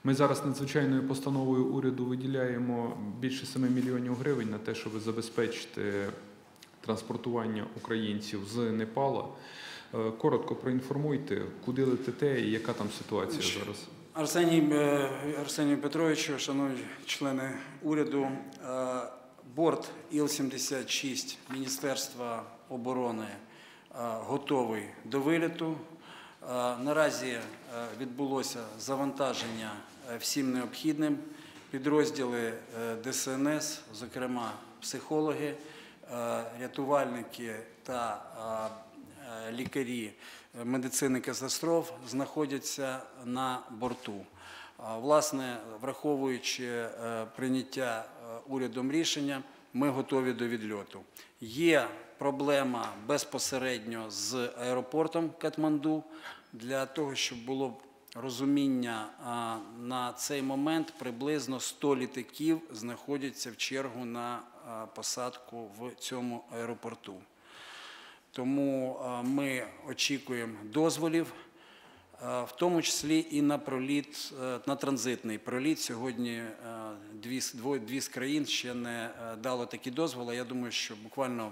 Ми зараз надзвичайною постановою уряду виділяємо більше 7 мільйонів гривень на те, щоб забезпечити транспортування українців з Непала. Коротко проінформуйте, куди летите і яка там ситуація зараз? Арсенію Петровичу, шановні члени уряду, борт Іл-76 Міністерства оборони готовий до виліту. Наразі відбулося завантаження всім необхідним. Підрозділи ДСНС, зокрема психологи, рятувальники та лікарі медицини катастроф знаходяться на борту. Власне, враховуючи прийняття урядом рішення, ми готові до відльоту. Є проблема безпосередньо з аеропортом Катманду. Для того, щоб було розуміння, на цей момент приблизно 100 літаків знаходяться в чергу на посадку в цьому аеропорту. Тому ми очікуємо дозволів, в тому числі і на проліт, на транзитний проліт. Сьогодні дві з країн ще не дало такі дозволи. Я думаю, що буквально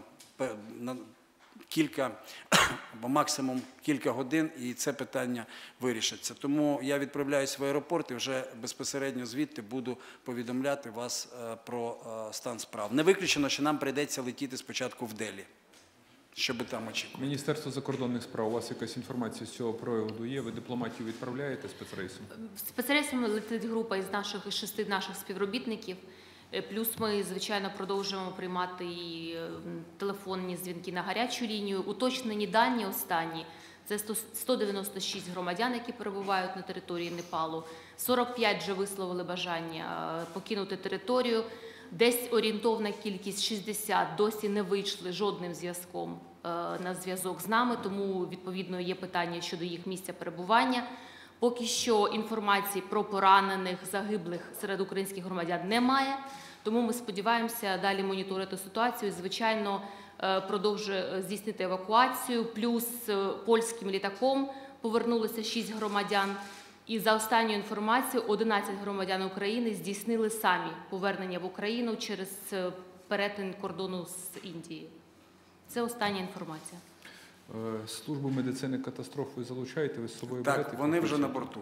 кілька або максимум кілька годин і це питання вирішиться. Тому я відправляюсь в аеропорт і вже безпосередньо звідти буду повідомляти вас про стан справ. Не виключено, що нам прийдеться летіти спочатку в Делі, щоб там очікувати. Міністерство закордонних справ, у вас якась інформація з цього приводу є? Ви дипломатів відправляєте спецрейсом? Спецрейсом летить група із 6 наших співробітників. Плюс ми, звичайно, продовжуємо приймати і телефонні дзвінки на гарячу лінію. Уточнені дані останні – це 196 громадян, які перебувають на території Непалу. 45 вже висловили бажання покинути територію. Десь орієнтовна кількість 60 досі не вийшли жодним зв'язком на зв'язок з нами, тому, відповідно, є питання щодо їх місця перебування. Поки що інформації про поранених, загиблих серед українських громадян немає, тому ми сподіваємося далі моніторити ситуацію. Звичайно, продовжує здійснити евакуацію, плюс польським літаком повернулося 6 громадян. І за останньою інформацією, 11 громадян України здійснили самі повернення в Україну через перетин кордону з Індією. Це остання інформація. Службу медицини катастроф ви залучаєте, ви з собою берете? Так, вони вже на борту.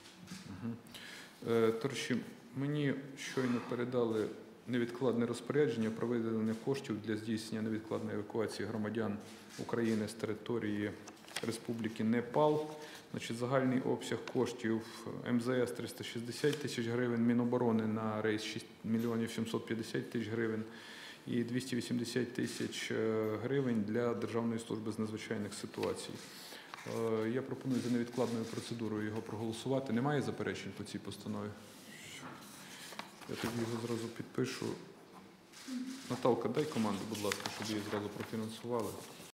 Товариші, мені щойно передали невідкладне розпорядження про виділення коштів для здійснення невідкладної евакуації громадян України з території Республіки Непал. Значить, загальний обсяг коштів МЗС – 360 тисяч гривень, Міноборони на рейс – 6 мільйонів 750 тисяч гривень і 280 тисяч гривень для Державної служби з надзвичайних ситуацій. Я пропоную за невідкладною процедурою його проголосувати. Немає заперечень по цій постанові? Я тоді його зразу підпишу. Наталка, дай команду, будь ласка, щоб її зразу профінансували.